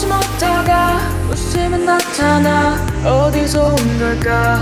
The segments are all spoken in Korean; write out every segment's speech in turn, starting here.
보지 못하다 웃으면 나타나 어디서 온 걸까?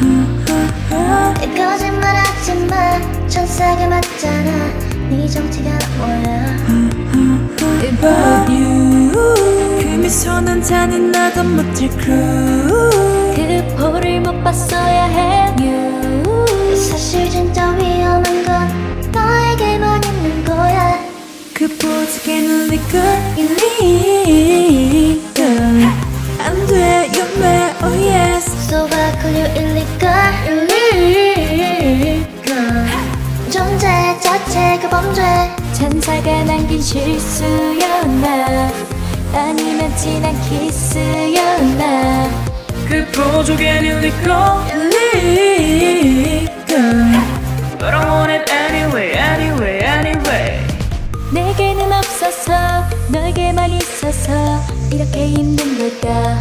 거짓말하지마 천사가 맞잖아 네 정체가 뭐야? About you 그 미소는 잔인하다 못할 crew 그 볼을 못 봤어야 해 you 사실 진짜 위험한 건 너에게만 있는 거야 그 보자기는 illegal illegal 안돼 you're mad oh yes So I call you illegal 존재 자체가 범죄 천사가 남긴 실수였나 아니면 진한 키스였나 그 보조개는 illegal illegal But I want it anyway anyway anyway 내게는 없어서 너에게만 있어서 이렇게 힘든 걸까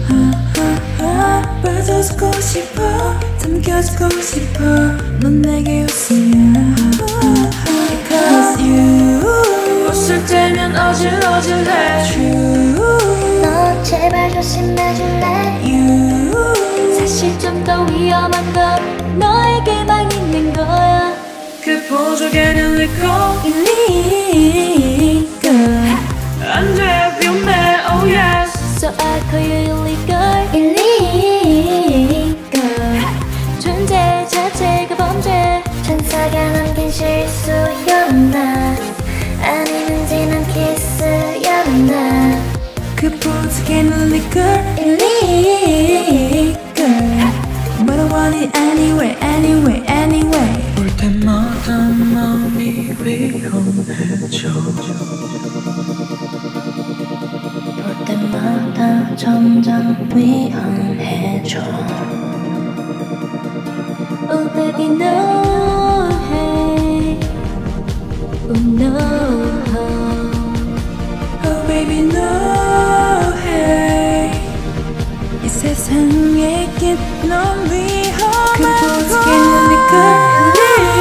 빠져주고 싶어 담겨주고 싶어 넌 내게 웃으면 Because you 웃을 때면 어질어질해 True 너 제발 조심해줄래 You 사실 좀 더 위험한 건 너에게만 있는 거야 그 보조개는 illegal illegal 안돼 위험해 oh yes So I call you illegal illegal 존재 자체가 범죄 천사가 남긴 실수였나 아니면 진한 키스였나 그 보조개는 illegal illegal But I want it anyway anyway anyway 볼 때마다 마음이 위험해져 볼 때마다 점점 위험해져 Oh baby no hey Oh no Oh baby no hey 이 세상에게 넌 위험하고 그 보조개는 illegal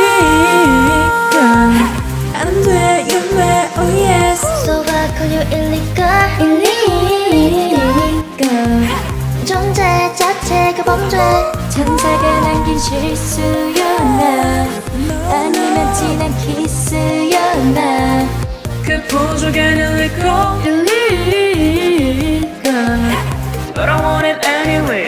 안돼 you're mad oh yes So I call you illegal illegal 존재 자체가 범죄 천사가 남긴 실수였나 아니면 진한 키스였나 그 보조개는 illegal illegal But I want it anyway